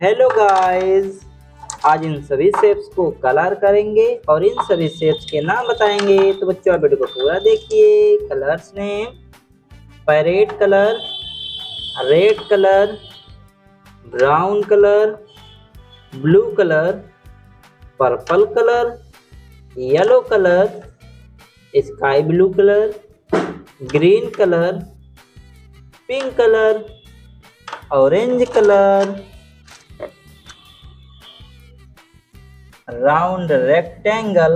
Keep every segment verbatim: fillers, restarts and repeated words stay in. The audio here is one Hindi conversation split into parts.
हेलो गाइस, आज इन सभी शेप्स को कलर करेंगे और इन सभी शेप्स के नाम बताएंगे। तो बच्चों आप वीडियो को पूरा देखिए। Colours name: parrot colour, red colour, brown colour, blue colour, purple colour, yellow colour, sky blue colour, green colour, pink colour, orange colour, round rectangle,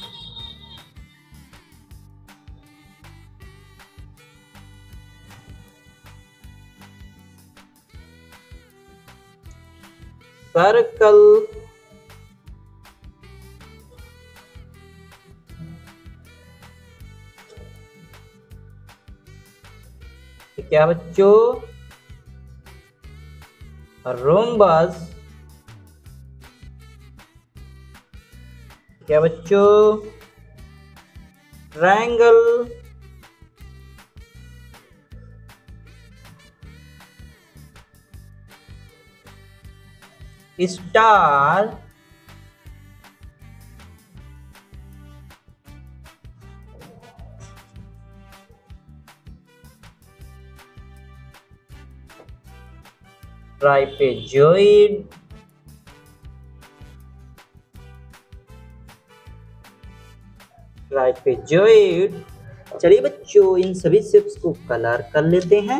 circle, क्या बच्चों, रोम्बस, क्या बच्चों, ट्रायंगल, स्टार, ट्राइपेजॉइड, ट्राइपेजॉइड। चलिए बच्चों इन सभी शेप्स को कलर कर लेते हैं।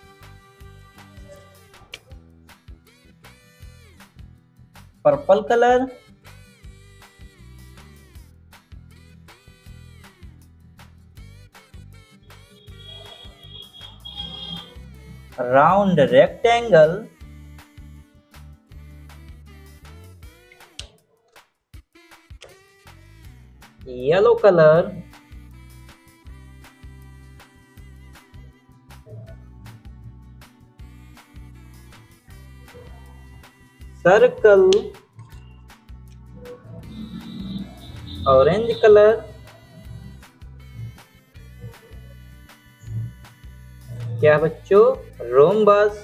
Purple colour, round rectangle, yellow colour, circle, orange colour, क्या बच्चों, rhombus,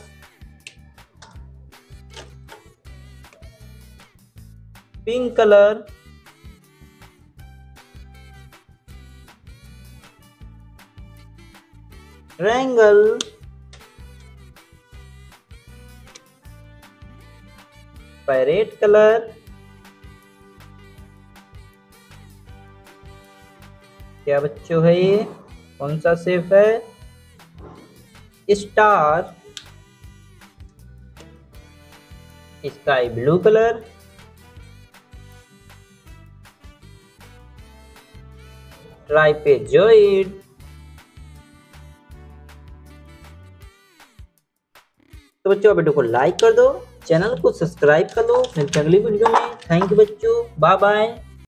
pink colour, triangle, parrot colour, क्या बच्चों है ये, कौन सा शेप है, star, sky blue colour, trapezoid. तो बच्चों वीडियो को लाइक कर दो, चैनल को सब्सक्राइब कर लो। मिलते हैं अगली वीडियो में। थैंक यू बच्चों, बाय बाय।